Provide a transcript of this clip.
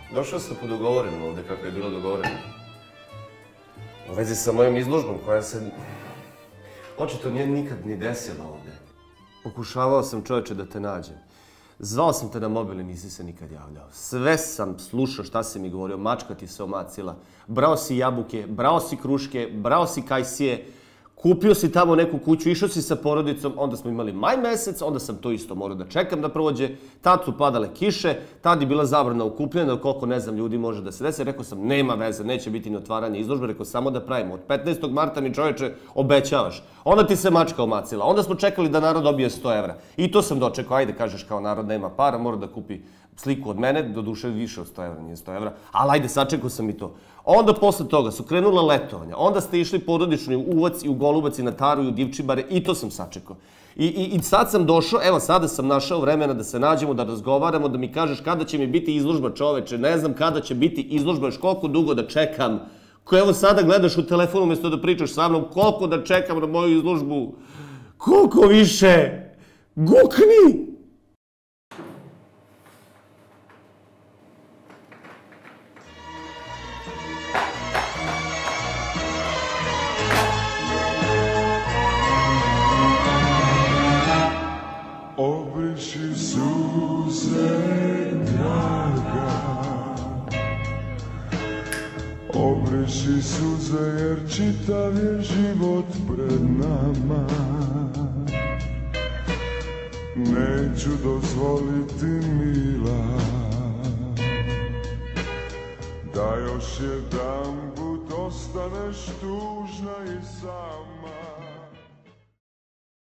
Došao sam po dogovorenu ovde, kako je bilo dogovoreno. U vezi sa mojom izložbom, koja se očito nije nikad ni desila ovde. Pokušavao sam, čoveče, da te nađem. Zvao sam te na mobil i nisi se nikad javljao. Sve sam slušao šta si mi govorio, mačka ti se omacila. Brao si jabuke, brao si kruške, brao si kajsije, kupio si tamo neku kuću, išao si sa porodicom, onda smo imali maj mesec, onda sam to isto morao da čekam da prođe. Tad su padale kiše, tad je bila zabrana okupljena, koliko ne znam ljudi može da se desi. Rekao sam, nema veze, neće biti ni otvaranje izložbe, rekao samo da pravimo. Od 15. marta mi, čoveče, obećavaš. Onda ti se mačka omacila, onda smo čekali da narod dobije 100 evra. I to sam dočekao, ajde, kažeš kao narod nema para, mora da kupi sliku od mene, doduše više od 100 evra, nije 100 evra, ali ajde, sačekao sam i to. Onda posle toga su krenula letovanja, onda ste išli porodični u Uvac i u Golubac i na Taru i u Divčibare i to sam sačekao. I sad sam došao, evo sada sam našao vremena da se nađemo, da razgovaramo, da mi kažeš kada će mi biti izložba, čoveče, ne znam kada će biti izložba, još koliko dugo da čekam. Evo sada gledaš u telefonu umjesto da pričaš sa mnom, koliko da čekam na moju izložbu, koliko više, gukni! Obriši suze, draga, obriši suze jer čitav je život pred nama. Neću dozvoliti, mila, da još jedanput ostaneš tužna i sama.